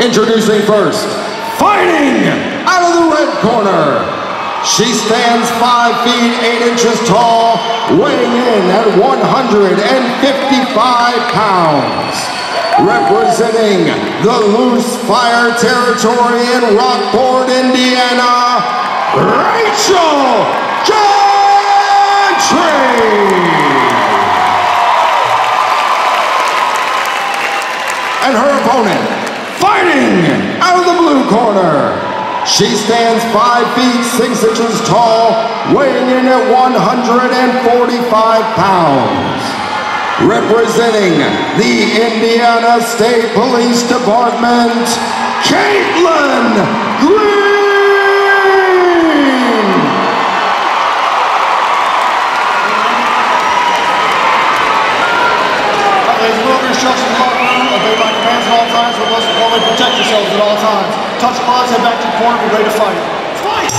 Introducing first, fighting out of the red corner. She stands 5 feet 8 inches tall, weighing in at 155 pounds. Representing the Loose Fire Territory in Rockport, Indiana, Rachel Gentry. And her opponent, fighting out of the blue corner. She stands 5 feet 6 inches tall, weighing in at 145 pounds. Representing the Indiana State Police Department, Caitlin Green. There's no instructions in the locker room. Obey my commands at all times, but most importantly, protect yourselves at all times. Touch gloves, head back to the corner, we're ready to fight. Fight!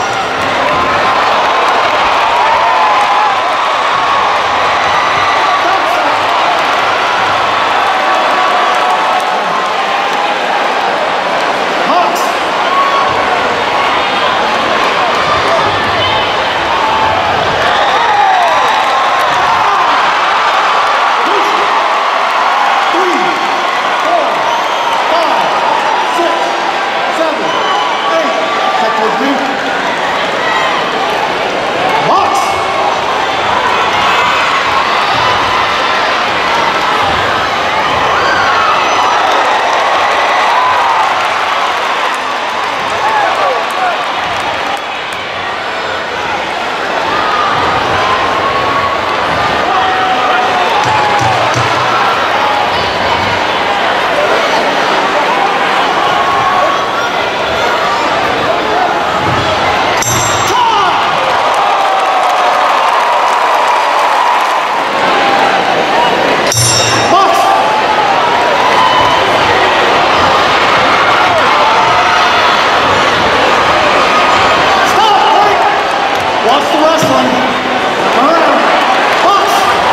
Watch the wrestling. Turn around. Box.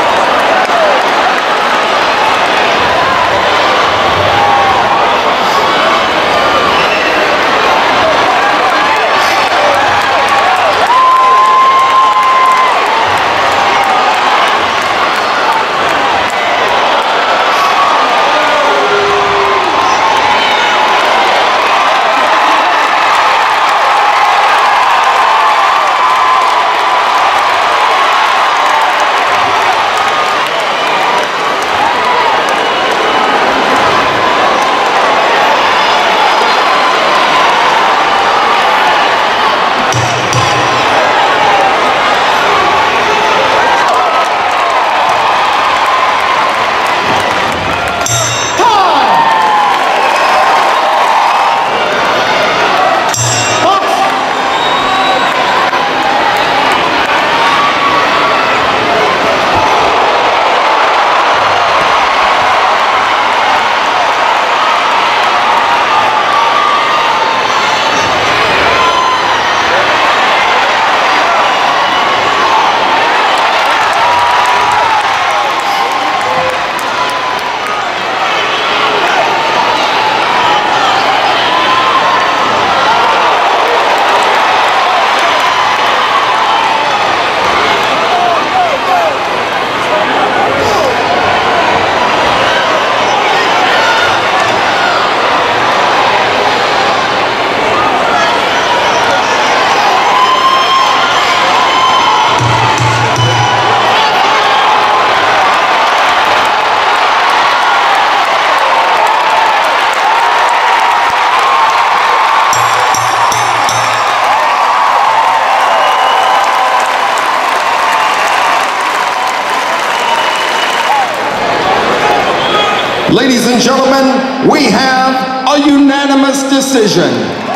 Ladies and gentlemen, we have a unanimous decision.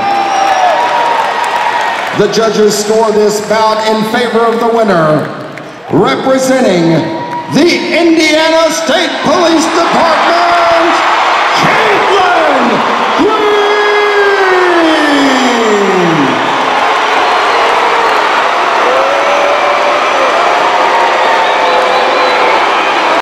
The judges score this bout in favor of the winner, representing the Indiana State Police Department.